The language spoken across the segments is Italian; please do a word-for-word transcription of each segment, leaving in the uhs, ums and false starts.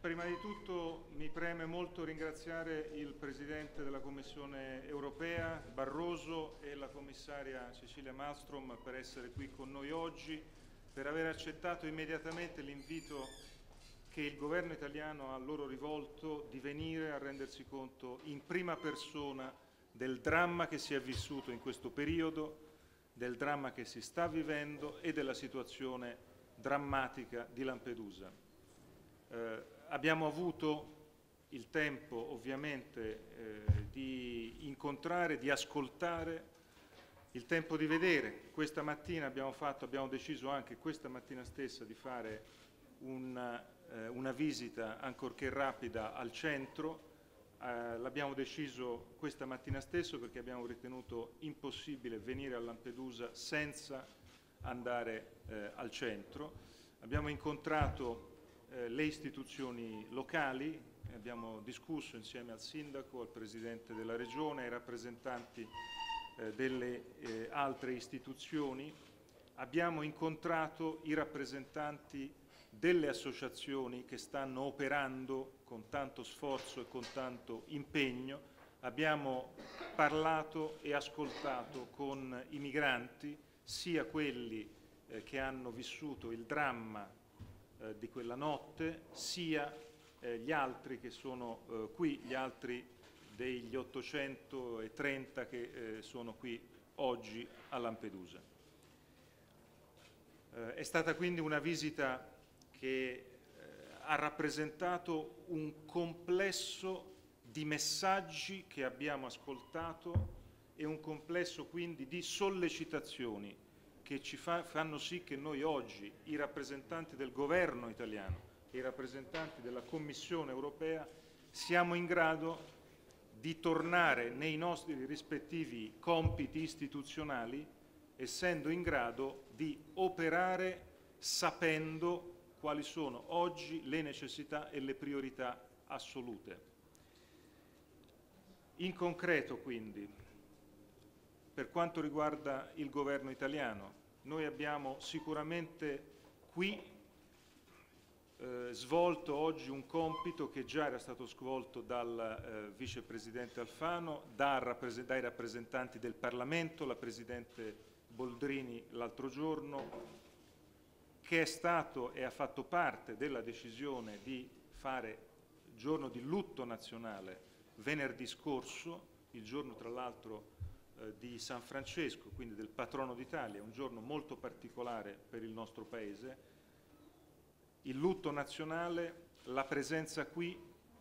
Prima di tutto mi preme molto ringraziare il Presidente della Commissione europea, Barroso, e la Commissaria Cecilia Malmström per essere qui con noi oggi, per aver accettato immediatamente l'invito che il Governo italiano ha loro rivolto di venire a rendersi conto in prima persona del dramma che si è vissuto in questo periodo, del dramma che si sta vivendo e della situazione drammatica di Lampedusa. Eh, abbiamo avuto il tempo ovviamente eh, di incontrare, di ascoltare, il tempo di vedere. Questa mattina abbiamo, fatto, abbiamo deciso anche questa mattina stessa di fare una, eh, una visita, ancorché rapida, al centro. Eh, l'abbiamo deciso questa mattina stesso perché abbiamo ritenuto impossibile venire a Lampedusa senza andare eh, al centro. Abbiamo incontrato eh, le istituzioni locali, abbiamo discusso insieme al sindaco, al presidente della regione, ai rappresentanti eh, delle eh, altre istituzioni. Abbiamo incontrato i rappresentanti delle associazioni che stanno operando con tanto sforzo e con tanto impegno. Abbiamo parlato e ascoltato con i migranti, sia quelli eh, che hanno vissuto il dramma eh, di quella notte, sia eh, gli altri che sono eh, qui, gli altri degli ottocentotrenta che eh, sono qui oggi a Lampedusa. Eh, è stata quindi una visita che eh, ha rappresentato un complesso di messaggi che abbiamo ascoltato e un complesso quindi di sollecitazioni che ci fa, fanno sì che noi oggi, i rappresentanti del governo italiano e i rappresentanti della Commissione europea, siamo in grado di tornare nei nostri rispettivi compiti istituzionali, essendo in grado di operare sapendo quali sono oggi le necessità e le priorità assolute. In concreto, quindi, per quanto riguarda il governo italiano, noi abbiamo sicuramente qui eh, svolto oggi un compito che già era stato svolto dal eh, vicepresidente Alfano, da, dai rappresentanti del Parlamento, la Presidente Boldrini l'altro giorno, che è stato e ha fatto parte della decisione di fare giorno di lutto nazionale venerdì scorso, il giorno tra l'altro eh, di San Francesco, quindi del patrono d'Italia, un giorno molto particolare per il nostro Paese. Il lutto nazionale, la presenza qui,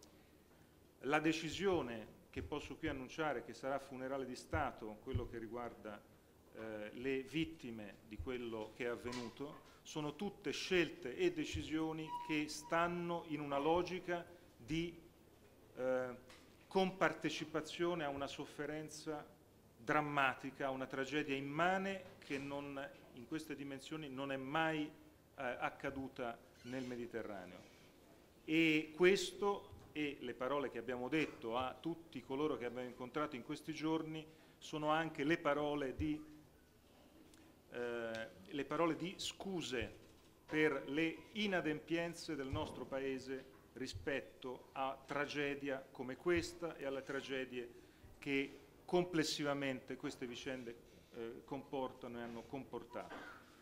la decisione che posso qui annunciare che sarà funerale di Stato, quello che riguarda eh, le vittime di quello che è avvenuto, sono tutte scelte e decisioni che stanno in una logica di eh, compartecipazione a una sofferenza drammatica, a una tragedia immane che non, in queste dimensioni non è mai eh, accaduta nel Mediterraneo. E questo e le parole che abbiamo detto a tutti coloro che abbiamo incontrato in questi giorni sono anche le parole di, eh, le parole di scuse per le inadempienze del nostro Paese rispetto a tragedia come questa e alle tragedie che complessivamente queste vicende eh, comportano e hanno comportato.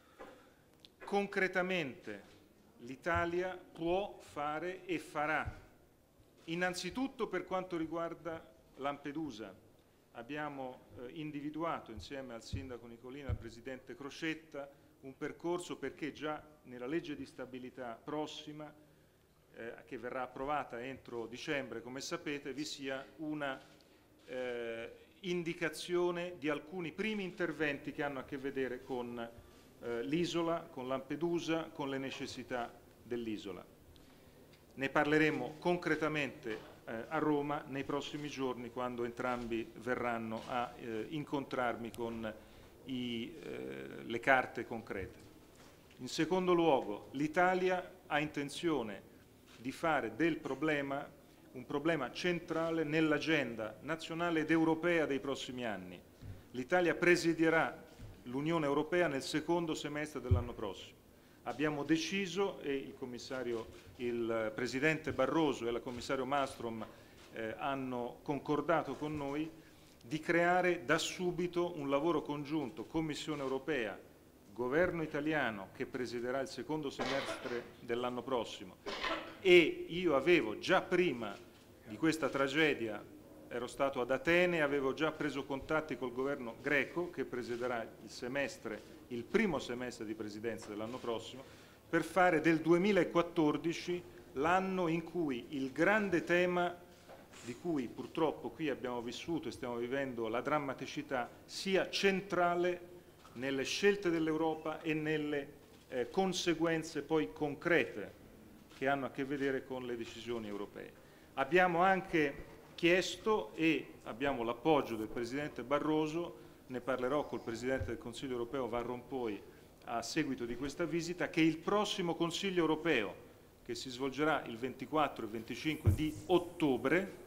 Concretamente l'Italia può fare e farà. Innanzitutto per quanto riguarda Lampedusa, abbiamo eh, individuato insieme al Sindaco Nicolina e al Presidente Crocetta un percorso perché già nella legge di stabilità prossima Eh, che verrà approvata entro dicembre, come sapete, vi sia una eh, indicazione di alcuni primi interventi che hanno a che vedere con eh, l'isola, con Lampedusa, con le necessità dell'isola. Ne parleremo concretamente eh, a Roma nei prossimi giorni, quando entrambi verranno a eh, incontrarmi con i, eh, le carte concrete. In secondo luogo, l'Italia ha intenzione di fare del problema un problema centrale nell'agenda nazionale ed europea dei prossimi anni. L'Italia presiderà l'Unione Europea nel secondo semestre dell'anno prossimo. abbiamo deciso, e il, commissario, il Presidente Barroso e la Commissario Malmström eh, hanno concordato con noi, di creare da subito un lavoro congiunto Commissione europea, Governo italiano che presiderà il secondo semestre dell'anno prossimo, e io avevo già prima di questa tragedia, ero stato ad Atene, avevo già preso contatti col governo greco che presiderà il semestre, il primo semestre di presidenza dell'anno prossimo, per fare del duemilaquattordici l'anno in cui il grande tema di cui purtroppo qui abbiamo vissuto e stiamo vivendo la drammaticità sia centrale nelle scelte dell'Europa e nelle eh, conseguenze poi concrete che hanno a che vedere con le decisioni europee. Abbiamo anche chiesto, e abbiamo l'appoggio del Presidente Barroso, ne parlerò col Presidente del Consiglio europeo Van Rompuy a seguito di questa visita, che il prossimo Consiglio europeo, che si svolgerà il ventiquattro e venticinque di ottobre,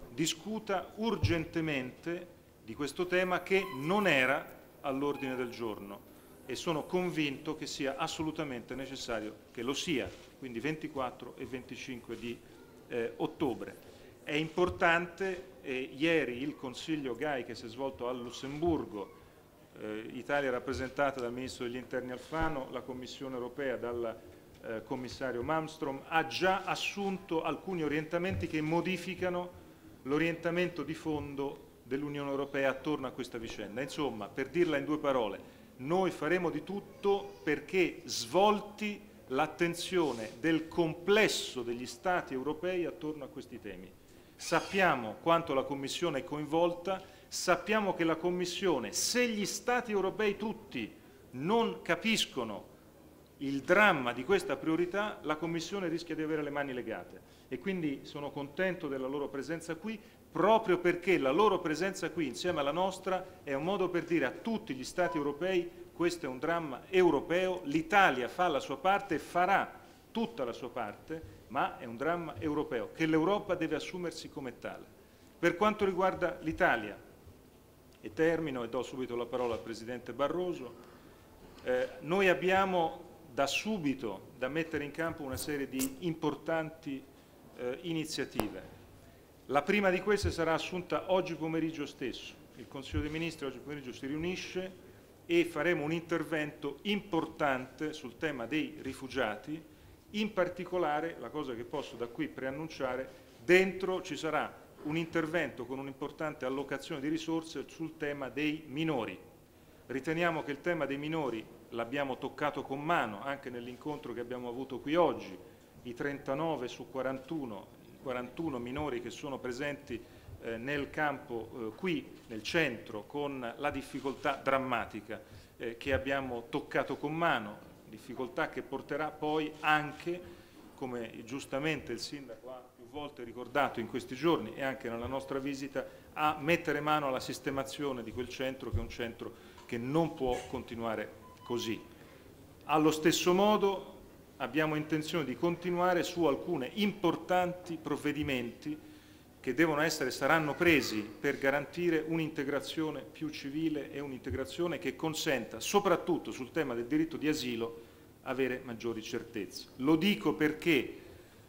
discuta urgentemente di questo tema che non era all'ordine del giorno, e sono convinto che sia assolutamente necessario che lo sia, quindi ventiquattro e venticinque di eh, ottobre. È importante, eh, ieri il Consiglio G A I che si è svolto a Lussemburgo, eh, Italia rappresentata dal Ministro degli Interni Alfano, la Commissione europea dal eh, Commissario Malmström, ha già assunto alcuni orientamenti che modificano l'orientamento di fondo dell'Unione Europea attorno a questa vicenda. Insomma, per dirla in due parole, noi faremo di tutto perché svolti l'attenzione del complesso degli Stati europei attorno a questi temi. Sappiamo quanto la Commissione è coinvolta, sappiamo che la Commissione, se gli Stati europei tutti non capiscono il dramma di questa priorità, la Commissione rischia di avere le mani legate. E quindi sono contento della loro presenza qui, proprio perché la loro presenza qui insieme alla nostra è un modo per dire a tutti gli Stati europei: questo è un dramma europeo, l'Italia fa la sua parte e farà tutta la sua parte, ma è un dramma europeo che l'Europa deve assumersi come tale. Per quanto riguarda l'Italia, e termino e do subito la parola al Presidente Barroso, eh, noi abbiamo da subito da mettere in campo una serie di importanti eh, iniziative. La prima di queste sarà assunta oggi pomeriggio stesso. Il Consiglio dei Ministri oggi pomeriggio si riunisce e faremo un intervento importante sul tema dei rifugiati. In particolare, la cosa che posso da qui preannunciare, dentro ci sarà un intervento con un'importante allocazione di risorse sul tema dei minori. Riteniamo che il tema dei minori l'abbiamo toccato con mano anche nell'incontro che abbiamo avuto qui oggi, i trentanove su quarantuno, quarantuno minori che sono presenti eh, nel campo eh, qui, nel centro, con la difficoltà drammatica eh, che abbiamo toccato con mano, difficoltà che porterà poi anche, come giustamente il Sindaco ha più volte ricordato in questi giorni e anche nella nostra visita, a mettere mano alla sistemazione di quel centro, che è un centro che non può continuare così. Allo stesso modo abbiamo intenzione di continuare su alcune importanti provvedimenti che devono essere, saranno presi per garantire un'integrazione più civile e un'integrazione che consenta, soprattutto sul tema del diritto di asilo, avere maggiori certezze. Lo dico perché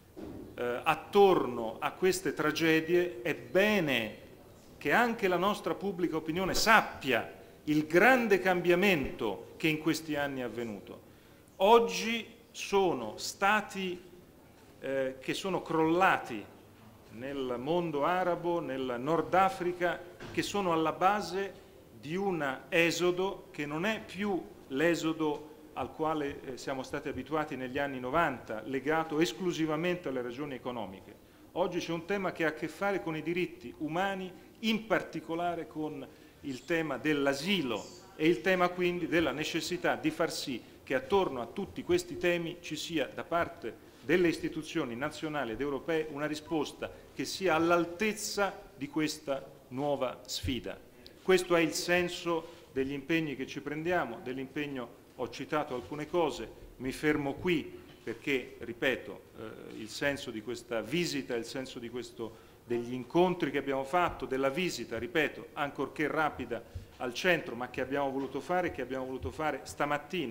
eh, attorno a queste tragedie è bene che anche la nostra pubblica opinione sappia il grande cambiamento che in questi anni è avvenuto. Oggi sono stati eh, che sono crollati nel mondo arabo, nel Nord Africa, che sono alla base di un esodo che non è più l'esodo al quale eh, siamo stati abituati negli anni novanta, legato esclusivamente alle ragioni economiche. Oggi c'è un tema che ha a che fare con i diritti umani, in particolare con il tema dell'asilo e il tema quindi della necessità di far sì che attorno a tutti questi temi ci sia da parte delle istituzioni nazionali ed europee una risposta che sia all'altezza di questa nuova sfida. Questo è il senso degli impegni che ci prendiamo, dell'impegno, ho citato alcune cose, mi fermo qui perché, ripeto, eh, il senso di questa visita, il senso di questo, degli incontri che abbiamo fatto, della visita, ripeto, ancorché rapida al centro, ma che abbiamo voluto fare, che abbiamo voluto fare stamattina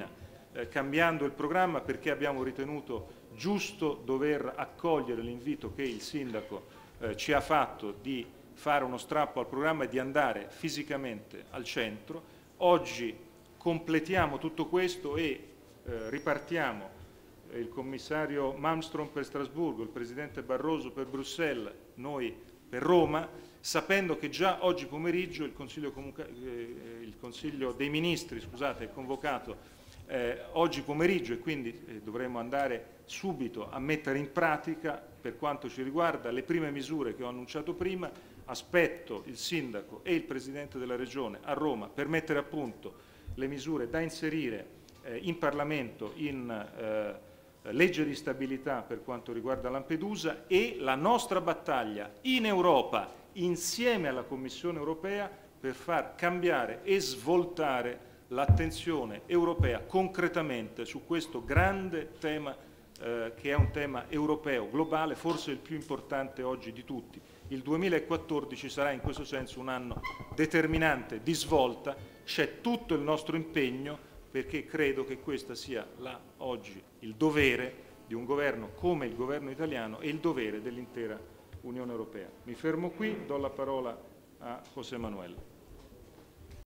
eh, cambiando il programma perché abbiamo ritenuto giusto dover accogliere l'invito che il Sindaco eh, ci ha fatto di fare uno strappo al programma e di andare fisicamente al centro. Oggi completiamo tutto questo e eh, ripartiamo eh, il commissario Malmström per Strasburgo, il presidente Barroso per Bruxelles, noi per Roma, sapendo che già oggi pomeriggio il Consiglio, eh, il Consiglio dei Ministri scusate, è convocato eh, oggi pomeriggio e quindi eh, dovremo andare subito a mettere in pratica, per quanto ci riguarda, le prime misure che ho annunciato prima. Aspetto il Sindaco e il Presidente della Regione a Roma per mettere a punto le misure da inserire eh, in Parlamento in eh, legge di stabilità per quanto riguarda Lampedusa e la nostra battaglia in Europa insieme alla Commissione europea per far cambiare e svoltare l'attenzione europea concretamente su questo grande tema eh, che è un tema europeo, globale, forse il più importante oggi di tutti. Il duemilaquattordici sarà in questo senso un anno determinante di svolta, c'è tutto il nostro impegno perché credo che questo sia la, oggi il dovere di un governo come il governo italiano e il dovere dell'intera Unione Europea. Mi fermo qui, do la parola a José Manuel.